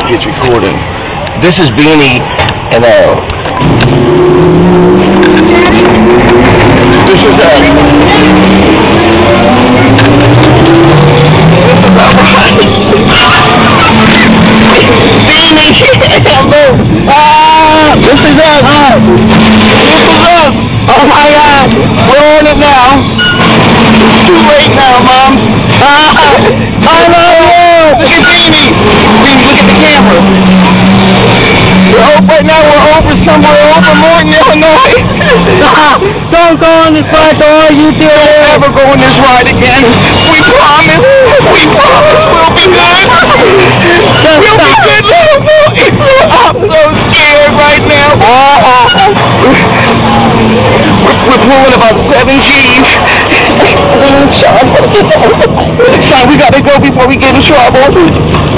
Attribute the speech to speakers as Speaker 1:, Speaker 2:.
Speaker 1: gets recording. This is Beanie, and this is Beanie, this is us. Oh my God, we're on it now. It's too late now, Mom. I love you. Look at Beanie. Beanie, look at the camera. Right now we're over somewhere over Morton, Illinois. Don't go on this front door. You two don't ever go on this ride again. We promise. We promise we'll be good. We'll be good, little boy. I'm so scared right now. We're pulling about 7 G's. Sean, we gotta go before we get in trouble.